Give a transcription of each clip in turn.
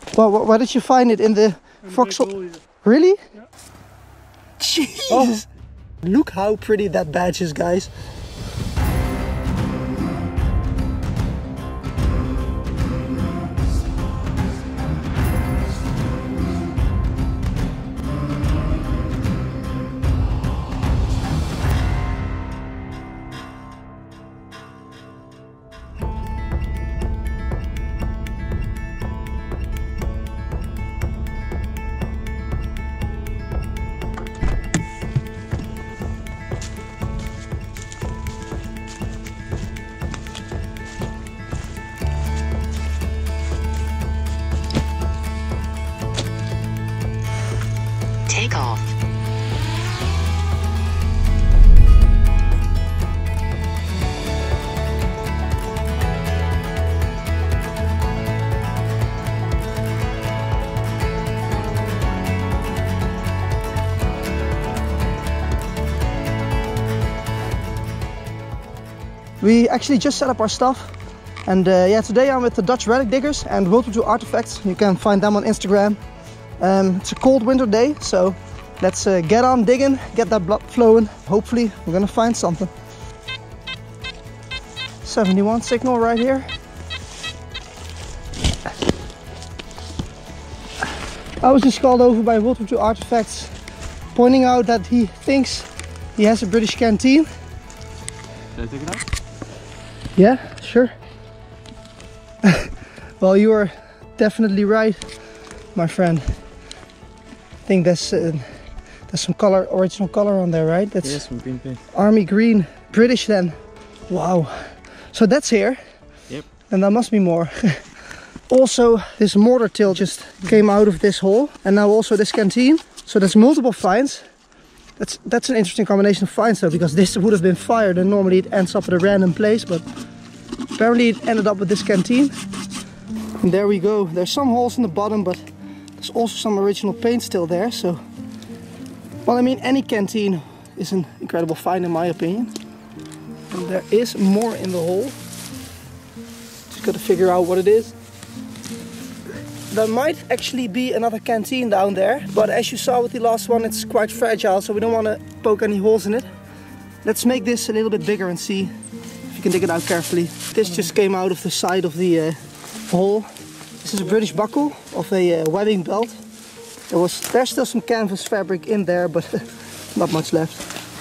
Well, where did you find it? In the foxhole? Really? Yeah. Jesus! Oh. Look how pretty that badge is, guys. Take off. We actually just set up our stuff, and yeah, today I'm with the Dutch Relic Diggers and World War II Artifacts. You can find them on Instagram. It's a cold winter day, so let's get on digging, get that blood flowing. Hopefully we're gonna find something. 71 signal right here. I was just called over by World War II Artifacts, pointing out that he thinks he has a British canteen. Can I take it out? Yeah, sure. Well, you are definitely right, my friend. I think there's some color, original color on there, right? That's yes, some green paint. Army green, British then. Wow. So that's here. Yep. And there must be more. Also, this mortar till just came out of this hole, and now also this canteen. So there's multiple finds. That's an interesting combination of finds though, because this would have been fired and normally it ends up at a random place, but apparently it ended up with this canteen. And there we go. There's some holes in the bottom, but there's also some original paint still there. So, well, I mean, any canteen is an incredible find in my opinion. And there is more in the hole. Just got to figure out what it is. There might actually be another canteen down there, but as you saw with the last one, it's quite fragile, so we don't want to poke any holes in it. Let's make this a little bit bigger and see if you can dig it out carefully. This just came out of the side of the hole. This is a British buckle of a webbing belt. There's still some canvas fabric in there, but not much left.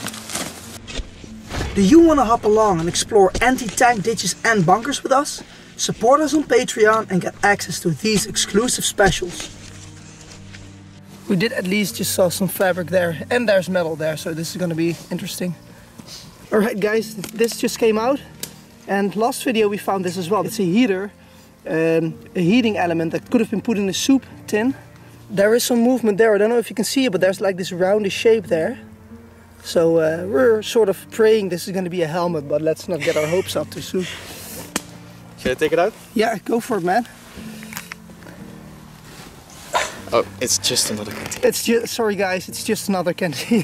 Do you want to hop along and explore anti-tank ditches and bunkers with us? Support us on Patreon and get access to these exclusive specials. We did at least just saw some fabric there, and there's metal there, so this is going to be interesting. Alright guys, this just came out, and last video we found this as well. It's a heater, a heating element that could have been put in a soup tin. There is some movement there, I don't know if you can see it, but there's like this roundish shape there. So we're sort of praying this is going to be a helmet, but let's not get our hopes up too soon. Should I take it out? Yeah, go for it, man. Oh, it's just another canteen. It's just, sorry guys, it's just another canteen.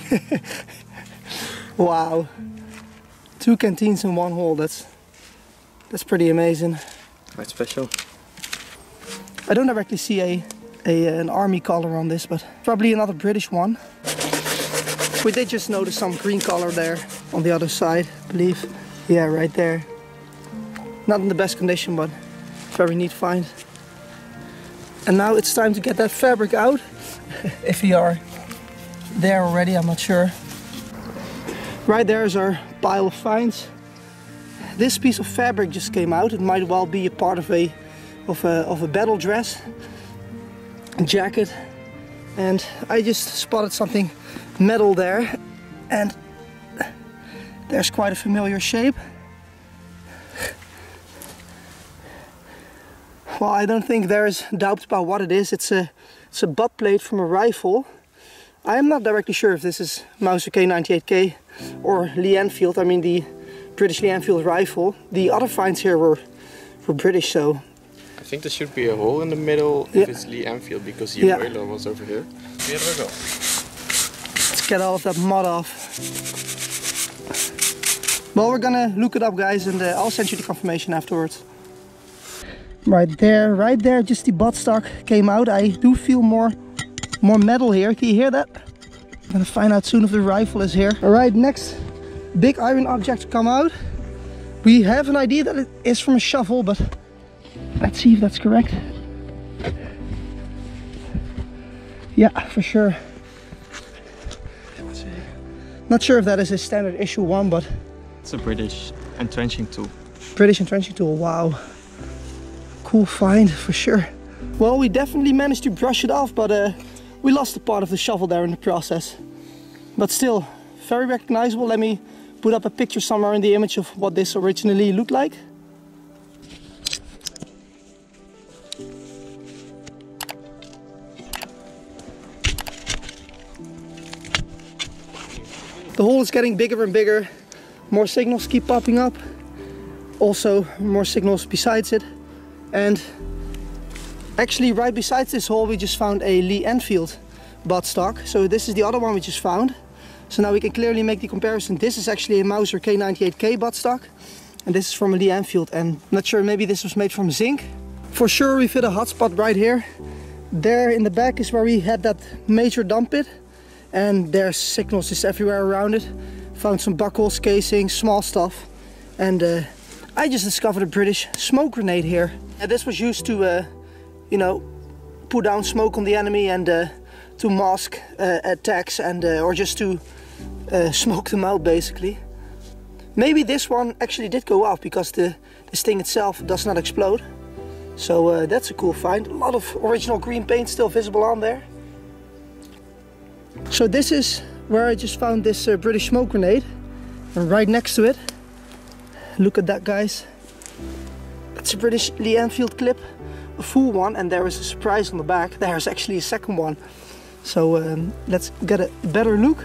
Wow. 2 canteens in one hole, that's pretty amazing. Quite special. I don't directly see an army color on this, but probably another British one. We did just notice some green color there on the other side, I believe. Yeah, right there. Not in the best condition, but very neat find. And now it's time to get that fabric out. If we are there already, I'm not sure. Right there is our pile of finds. This piece of fabric just came out. It might well be a part of a battle dress, a jacket. And I just spotted something metal there. And there's quite a familiar shape. Well, I don't think there is doubt about what it is. It's a butt plate from a rifle. I am not directly sure if this is Mauser K98K or Lee Enfield. I mean the British Lee Enfield rifle. The other finds here were British, so... I think there should be a hole in the middle if it's Lee Enfield, because the oiler was over here. Here we go. Let's get all of that mud off. Well, we're gonna look it up, guys, and I'll send you the confirmation afterwards. Right there, just the buttstock came out. I do feel more metal here. Can you hear that? I'm gonna find out soon if the rifle is here. All right, next big iron object to come out. We have an idea that it is from a shovel, but let's see if that's correct. Yeah, for sure. Not sure if that is a standard issue one, but it's a British entrenching tool. British entrenching tool, wow. Cool find for sure. Well, we definitely managed to brush it off, but we lost a part of the shovel there in the process. But still, very recognizable. Let me put up a picture somewhere in the image of what this originally looked like. The hole is getting bigger and bigger. More signals keep popping up. Also, more signals besides it. And actually right besides this hole we just found a Lee Enfield buttstock. So this is the other one we just found. So now we can clearly make the comparison. This is actually a Mauser K98K buttstock. And this is from a Lee Enfield. And I'm not sure, maybe this was made from zinc. For sure we fit a hotspot right here. There in the back is where we had that major dump pit. And there's signals just everywhere around it. Found some buckles, casings, small stuff. And I just discovered a British smoke grenade here. And this was used to, you know, put down smoke on the enemy and to mask attacks and or just to smoke them out basically. Maybe this one actually did go off because this thing itself does not explode. So that's a cool find. A lot of original green paint still visible on there. So this is where I just found this British smoke grenade. And right next to it, look at that, guys. It's a British Lee Enfield clip, a full one, and there is a surprise on the back. There's actually a second one. So let's get a better look.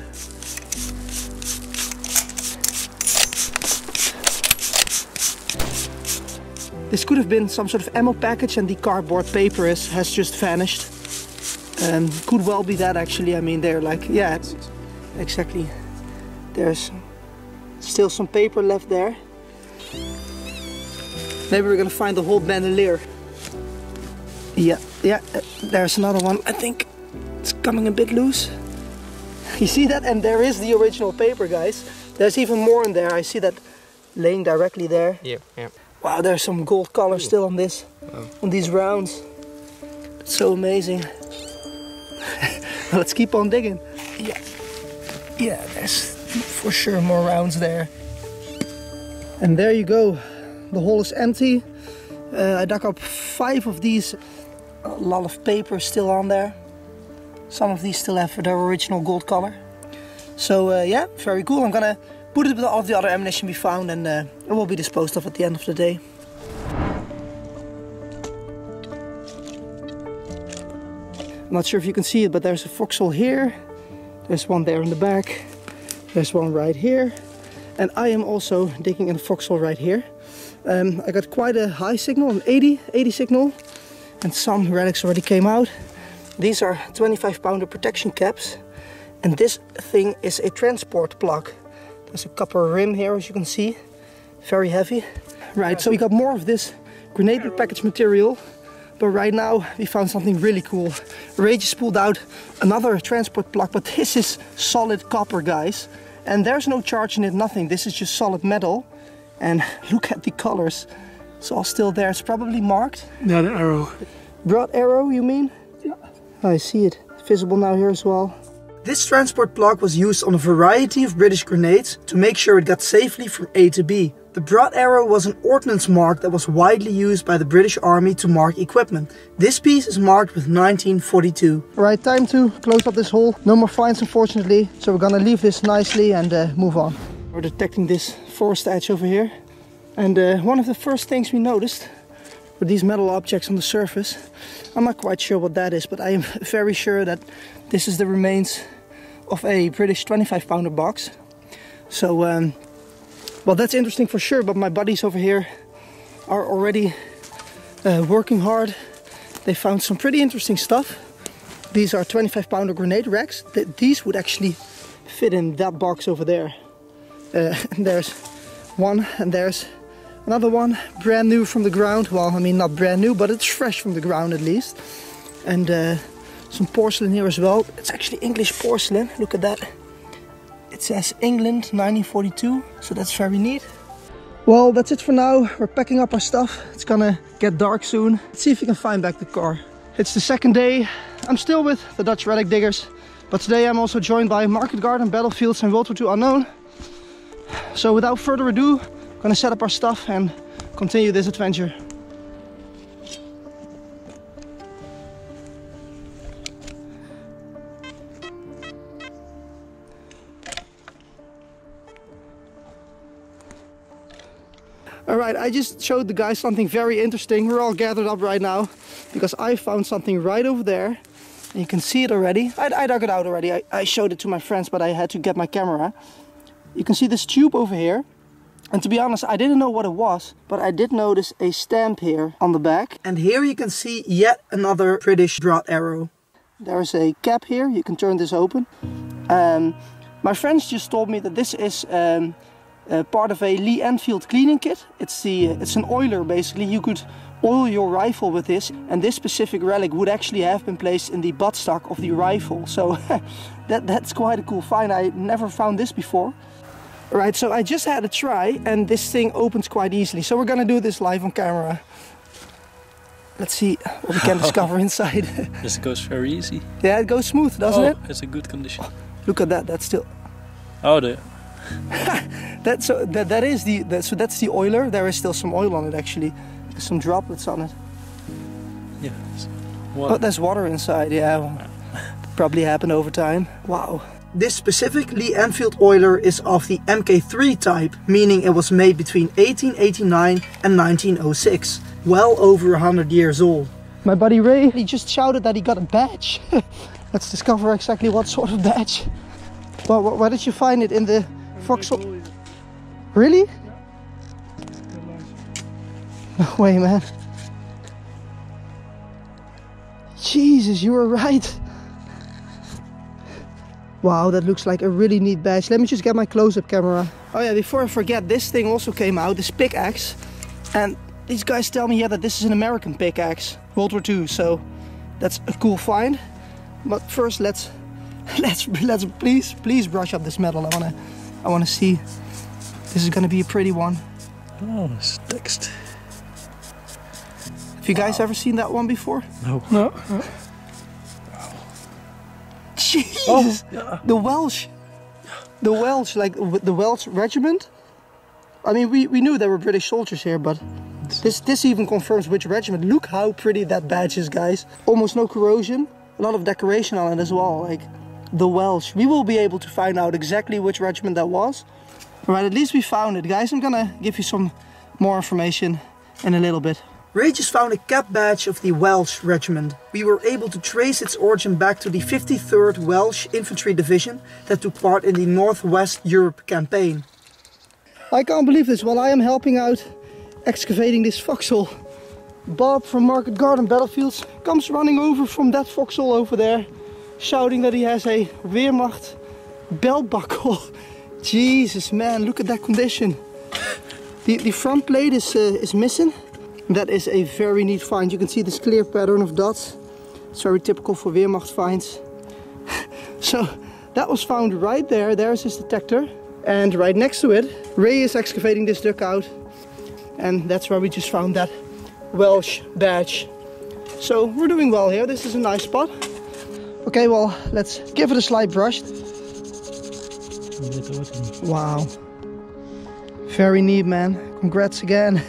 This could have been some sort of ammo package and the cardboard paper has just vanished. Could well be that actually. I mean, they're like, yeah, exactly. There's still some paper left there. Maybe we're gonna find the whole bandolier. Yeah, there's another one. I think it's coming a bit loose. You see that? And there is the original paper, guys. There's even more in there. I see that laying directly there. Yeah. Wow, there's some gold color still on this, on these rounds. It's so amazing. Let's keep on digging. Yeah, there's for sure more rounds there. And there you go. The hole is empty. I dug up 5 of these. A lot of paper still on there. Some of these still have their original gold color. So yeah, very cool. I'm gonna put it with all of the other ammunition we found and it will be disposed of at the end of the day. I'm not sure if you can see it, but there's a foxhole here. There's one there in the back. There's one right here. And I am also digging in a foxhole right here. I got quite a high signal, an 80 signal. And some relics already came out. These are 25-pounder protection caps. And this thing is a transport plug. There's a copper rim here, as you can see. Very heavy. Right, so we got more of this grenade package material. But right now we found something really cool. Ray just pulled out another transport plug, but this is solid copper, guys. And there's no charge in it, nothing. This is just solid metal. And look at the colors. It's all still there. It's probably marked. Yeah, the arrow. Broad arrow, you mean? Yeah. I see it. Visible now here as well. This transport plug was used on a variety of British grenades to make sure it got safely from A to B. The broad arrow was an ordnance mark that was widely used by the British Army to mark equipment. This piece is marked with 1942. Right, time to close up this hole. No more finds, unfortunately, so we're gonna leave this nicely and move on. We're detecting this forest edge over here. And one of the first things we noticed were these metal objects on the surface. I'm not quite sure what that is, but I am very sure that this is the remains of a British 25-pounder box. So, well, that's interesting for sure, but my buddies over here are already working hard. They found some pretty interesting stuff. These are 25-pounder grenade racks. These would actually fit in that box over there. And there's one, and there's Another one, brand new from the ground. Well, I mean not brand new, but it's fresh from the ground at least. And some porcelain here as well. It's actually English porcelain, look at that. It says England 1942, so that's very neat. Well, that's it for now. We're packing up our stuff. It's gonna get dark soon. Let's see if we can find back the car. It's the second day. I'm still with the Dutch relic diggers, but today I'm also joined by Market Garden, Battlefields and World War II Unknown. So without further ado, I'm gonna set up our stuff and continue this adventure. Alright, I just showed the guys something very interesting. We're all gathered up right now because I found something right over there. And you can see it already. I dug it out already. I showed it to my friends, but I had to get my camera. You can see this tube over here. And to be honest, I didn't know what it was, but I did notice a stamp here on the back. And here you can see yet another British draught arrow. There's a cap here. You can turn this open. My friends just told me that this is part of a Lee Enfield cleaning kit. It's an oiler basically. You could oil your rifle with this, and this specific relic would actually have been placed in the buttstock of the rifle. So that's quite a cool find. I never found this before. Alright, so I just had a try and this thing opens quite easily. So we're gonna do this live on camera. Let's see what we can discover inside. This goes very easy. Yeah, it goes smooth, doesn't it? It's a good condition. Look at that, that's still... Oh, the... that's the oiler. There is still some oil on it actually. There's some droplets on it. Yeah. Oh, there's water inside, yeah. Well, probably happened over time. Wow. This specific Lee Enfield oiler is of the Mk3 type, meaning it was made between 1889 and 1906. Well over 100 years old. My buddy Ray, he just shouted that he got a badge. Let's discover exactly what sort of badge. Well, where did you find it? In the foxhole? Really? No way, man. Jesus, you were right. Wow, that looks like a really neat badge. Let me just get my close-up camera. Oh yeah, before I forget, this thing also came out, this pickaxe. And these guys tell me here that this is an American pickaxe, World War II, so that's a cool find. But first, let's please brush up this metal. I wanna see. This is gonna be a pretty one. Oh, it's text. Have you guys ever seen that one before? No. No. Jesus, oh, yeah. The Welsh, like the Welsh regiment. I mean, we knew there were British soldiers here, but this even confirms which regiment. Look how pretty that badge is, guys. Almost no corrosion, a lot of decoration on it as well, like the Welsh. We will be able to find out exactly which regiment that was. Alright, at least we found it, guys. I'm gonna give you some more information in a little bit. Ray just found a cap badge of the Welsh regiment. We were able to trace its origin back to the 53rd Welsh Infantry Division that took part in the Northwest Europe campaign. I can't believe this. While I am helping out excavating this foxhole, Bob from Market Garden Battlefields comes running over from that foxhole over there, shouting that he has a Wehrmacht belt buckle. Jesus, man, look at that condition. The front plate is missing. That is a very neat find. You can see this clear pattern of dots. It's very typical for Wehrmacht finds. So that was found right there. There's his detector. And right next to it, Ray is excavating this dugout. And that's where we just found that Welsh badge. So we're doing well here. This is a nice spot. Okay, well, let's give it a slight brush. Wow. Very neat, man. Congrats again.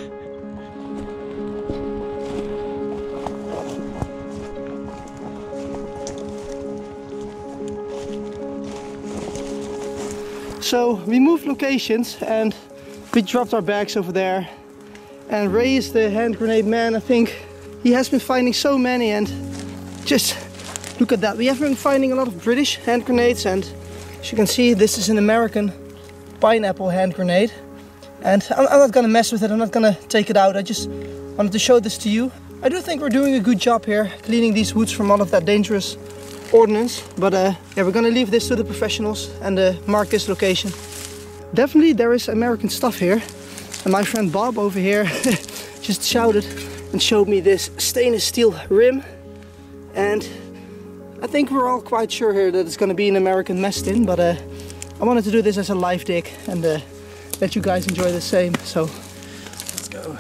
So we moved locations and we dropped our bags over there. And Ray is the hand grenade man. I think he has been finding so many, and just look at that. We have been finding a lot of British hand grenades, and as you can see, this is an American pineapple hand grenade. And I'm not gonna mess with it, I'm not gonna take it out. I just wanted to show this to you. I do think we're doing a good job here, cleaning these woods from all of that dangerous ordnance. But yeah, we're gonna leave this to the professionals and mark this location. Definitely there is American stuff here. And my friend Bob over here just shouted and showed me this stainless steel rim. And I think we're all quite sure here that it's going to be an American Mestin, but I wanted to do this as a live dig and let you guys enjoy the same. So Let's go.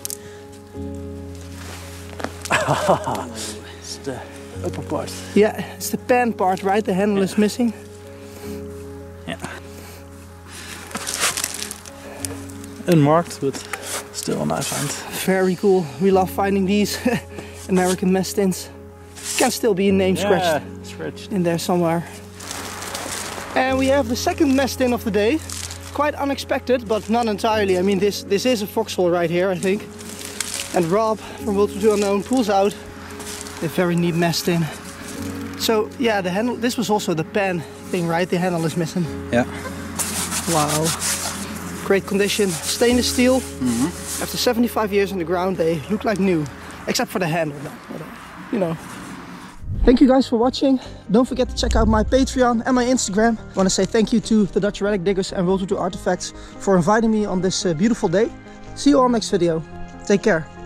It's the upper part. yeah, it's the pan part, right? The handle is missing. Yeah. Unmarked, but still a nice find. Very cool. We love finding these American Mestins. Can still be a name scratched in there somewhere. And we have the second Mestin of the day. Quite unexpected, but not entirely. I mean, this is a foxhole right here, I think. And Rob from World War II Unknown pulls out a very neat Mestin. So yeah, the handle. This was also the pan thing, right? The handle is missing. Yeah. Wow. Great condition, stainless steel. After 75 years in the ground, they look like new, except for the handle. But, you know. Thank you guys for watching. Don't forget to check out my Patreon and my Instagram. I want to say thank you to the Dutch Relic Diggers and World War II Artifacts for inviting me on this beautiful day. See you all next video. Take care.